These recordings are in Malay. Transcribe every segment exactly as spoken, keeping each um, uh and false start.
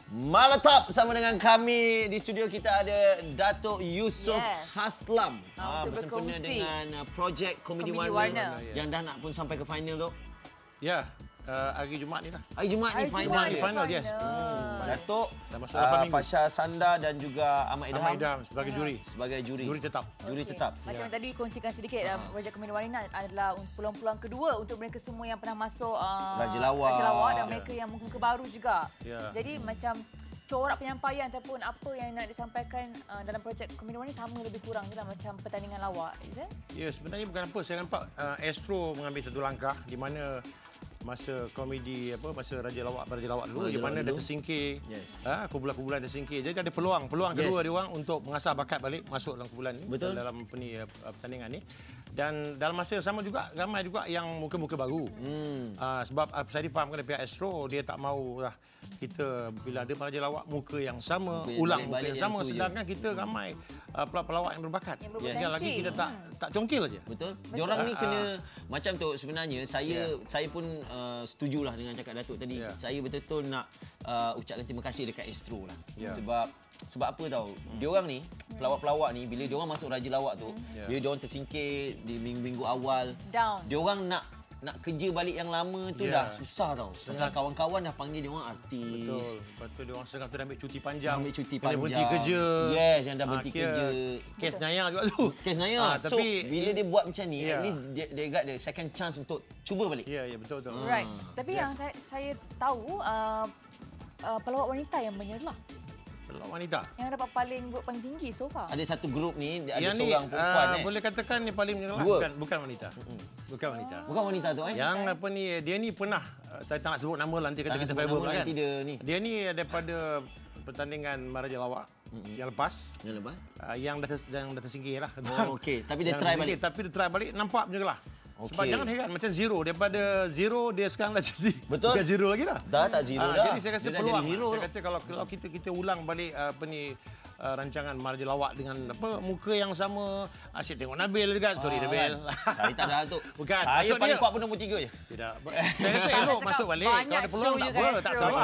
Malatap bersama dengan kami di studio kita ada Datuk Yusof yes. Haslam ha, bersempena dengan uh, projek Komedi, Komedi Warna, Warna yang dah nak pun sampai ke final tu. Ya, uh, hari Jumaat ni lah. Hari Jumaat hari ni final. Jumaat Ni final, yes. Hmm. Datuk, dah masuk uh, Fasha Sanda dan juga Ahmad Idham. Ahmad Idham sebagai juri. Sebagai juri. Juri tetap. Juri okay. tetap. Macam ya. tadi kongsikan sedikit, uh, projek Komedi Warna adalah peluang-peluang kedua untuk mereka semua yang pernah masuk uh, Raja Lawak. Raja Lawak dan ya. mereka yang muka-muka baru juga. Ya. Jadi macam corak penyampaian ataupun apa yang nak disampaikan uh, dalam projek Komedi Warna sama lebih kurang je lah macam pertandingan lawak, is it? Ya, sebenarnya bukan apa. Saya nampak uh, Astro mengambil satu langkah di mana masa komedi apa masa Raja Lawak Raja Lawak dulu di mana dia tersingkir. Yes. Ha, kumpulan-kumpulan tersingkir. Jadi ada peluang, peluang yes. kedua dia orang untuk mengasah bakat balik masuk dalam kumpulan ni. Betul. Dalam peni, uh, pertandingan ni. Dan dalam masa yang sama juga ramai juga yang muka-muka baru. Hmm. Uh, sebab uh, saya difahamkan dari pihak Astro dia tak mahu lah kita bila ada Raja Lawak muka yang sama, muka ulang muka yang, yang sama sedangkan je. Kita ramai uh, pelawak yang berbakat. Yang berpotensi. lagi kita tak hmm. tak congkil aja. Betul. Diorang ni kena macam tu sebenarnya saya yeah. saya pun uh, setujulah dengan cakap Datuk tadi. Yeah. Saya betul-betul nak uh, ucapkan terima kasih dekat Astro lah. Yeah. Sebab sebab apa tahu? Hmm. Diorang ni pelawak-pelawak ni bila diorang masuk Raja Lawak tu, yeah. bila diorang tersingkir di minggu-minggu awal, down. Diorang nak nak kerja balik yang lama tu yeah. dah susah tau. Pasal kawan-kawan dah panggil diorang artis. Betul. Lepas tu diorang setengah tu dah ambil cuti panjang. Ambil cuti kena panjang. berhenti kerja. Yes, yang dah berhenti ha, kerja. Kes Naya juga tu. Kes Naya. Ha, so, tapi bila dia buat macam ni, yeah. at least dia, dia got the second chance untuk cuba balik. Ya, yeah, ya yeah, betul betul. Right. Hmm. Tapi yeah. yang saya, saya tahu uh, uh, pelawak wanita yang menyerlah. Pelawak wanita yang dapat paling grup paling tinggi so far. Ada satu grup ni ada yang seorang ni, perempuan uh, eh. boleh katakan ni paling menyerlah bukan bukan wanita. Mm-hmm. Bukan wanita. Bukan wanita tu eh. Yang apa ni dia ni pernah uh, saya tak nak sebut nama nanti kata kita viral kan. Dia ni. Dia ni daripada pertandingan Raja Lawak mm-hmm. yang lepas. Yang lepas. Uh, yang dah ter, yang dah tersingkir lah. Oh, okey, tapi dia try balik. Tapi dia try balik nampak menyerlah. Okay. Sebab jangan heran macam zero daripada zero dia sekarang dah jadi betul bukan zero lagi dah. Dah tak zero ha, dah. Jadi saya rasa dia peluang. Hero saya kata kalau kalau kita kita ulang balik apa ni uh, rancangan Raja Lawak dengan apa muka yang sama, asyik tengok Nabil dekat. Sorry ah, Nabil. Saya tak ada tu. Bukan. Saya paling kuat pun nombor tiga je. Tidak. Saya rasa elok masuk balik. Kalau ada peluang tak apa, tak salah.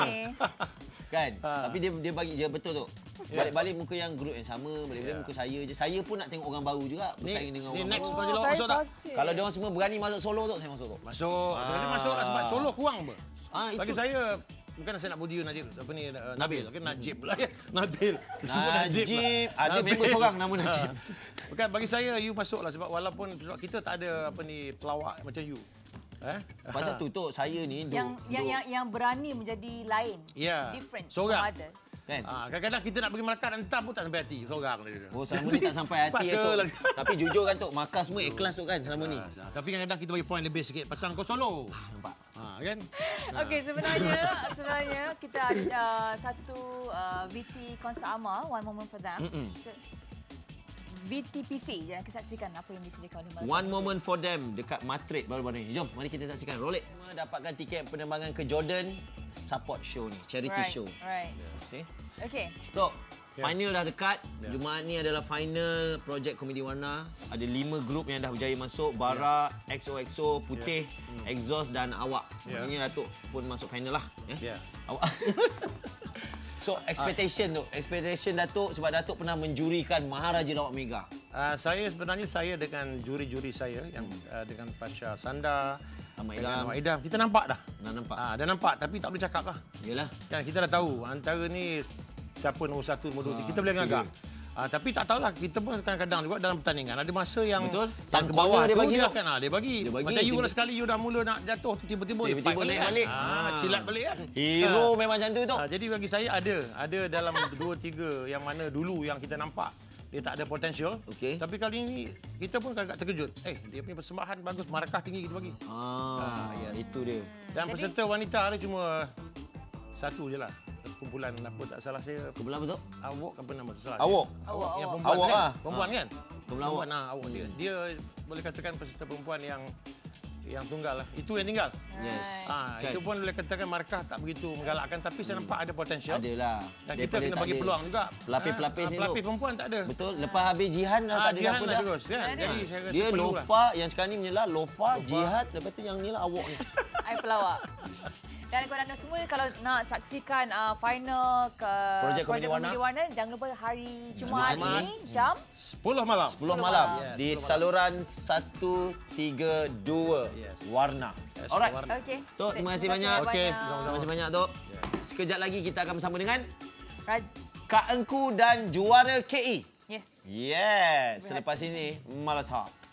Kan? Ha. Tapi dia dia bagi je betul tu. Balik-balik muka yang grup yang sama, balik-balik yeah. muka saya je. Saya pun nak tengok orang baru juga bersaing dengan ni orang next baru. Raja Lawak masuk tak? Kalau dia orang semua berani masuk solo tu, saya masuk tu. Masuk. Ah. Saya masuk lah sebab solo kurang apa. Ah, bagi saya bukan saya nak puji Najib apa ni uh, Nabil kan Najib pula ya. Nabil. Semua Najib. Najib. Ada member seorang nama Najib. Bukan bagi saya you masuklah sebab walaupun sebab kita tak ada apa ni pelawak macam you. Eh? Pasal tu tu saya ni yang duk, yang, duk. yang yang berani menjadi lain. Yeah. Different seorang. from others. Kan? Ah, kadang-kadang kita nak pergi Melaka dan entah pun tak sampai hati seorang dia. Oh, selama ni tak sampai hati tu. Tapi jujur kan tu, Markah semua ikhlas tu kan selama ni. Ah, tapi kadang-kadang kita bagi point lebih sikit pasal kau solo. Ah, nampak. Ha, kan? Okey, sebenarnya sebenarnya kita ada uh, satu uh, V T konsert Ama, One Moment for Them. Mm -mm. V T P C yang kita saksikan apa yang disediakan oleh Malaysia. One Moment for Them dekat Madrid baru-baru ni. Jom, mari kita saksikan. Roll it. Dapatkan tiket penerbangan ke Jordan support show ni, charity right, show. Right. Okey. Okey. So, yeah. final dah dekat. Yeah. Jumaat ni adalah final projek Komedi Warna. Ada lima grup yang dah berjaya masuk. Bara, yeah. X O X O, Putih, yeah. mm. Exhaust dan Awak. Yeah. Maknanya Datuk pun masuk final lah. Yeah. Awak. So, expectation tu. Expectation Datuk sebab Datuk pernah menjurikan Maharaja Lawak Mega. Uh, saya sebenarnya saya dengan juri-juri saya yang uh, dengan Fasha Sanda, Ahmad Idham. Idham. Kita nampak dah. Dah nampak. Ah, dah nampak tapi tak boleh cakap lah. Yalah. Kan kita dah tahu antara ni siapa nombor satu, nombor dua. Ha, kita boleh ngagak. Ah, tapi tak tahulah kita pun kadang-kadang juga dalam pertandingan ada masa yang betul. Yang ke bawah dia tu bagi dia kan ah, dia bagi. Dia bagi. Macam you lah sekali you dah mula nak jatuh tiba-tiba dia tiba-tiba balik. balik. Ah, silat balik kan. Hero ha. memang macam tu tu. Ah, jadi bagi saya ada ada dalam dua tiga yang mana dulu yang kita nampak dia tak ada potential. Okay. Tapi kali ini kita pun agak terkejut. Eh, dia punya persembahan bagus, markah tinggi kita bagi. Ah, ah yes. Itu dia. Dan jadi, peserta wanita ada cuma satu je lah. Kumpulan apa tak salah saya. Kumpulan apa tu? Awak apa nama tu salah. Awak. Awak. Yang perempuan awak kan? Ah. Perempuan kan? Kumpulan awak. Nah, awak dia. Dia boleh katakan peserta perempuan yang yang tunggal lah. Itu yang tinggal. Yes. Ah, kan. itu pun boleh katakan markah tak begitu menggalakkan tapi saya nampak ada potensial. Adalah. Dan kita kena bagi peluang juga. Pelapis-pelapis ni. Pelapis perempuan tak ada. Betul. Lepas habis Jihan dah tak ada Jihan siapa dah dah. terus kan. Jadi saya rasa dia perlulah. Lofa yang sekarang ni menyelah Lofa, Jihad, lepas tu yang ni lah awak ni. I pelawak. Dan kepada anda semua, kalau nak saksikan uh, final ke Projek Projek Komedi Komedi Warna, Warna, jangan lupa hari Jumaat Jumaat. ini jam sepuluh malam. sepuluh malam Yes, di sepuluh saluran seratus tiga puluh dua Yes. Warna. Yes, Alright. Warna. Okey. Tok, terima kasih banyak. Okey, Terima kasih banyak, Tok. Sekejap lagi kita akan bersama dengan Raj- Kak Engku dan juara K E. Yes. Yes. Selepas ini, Malatop.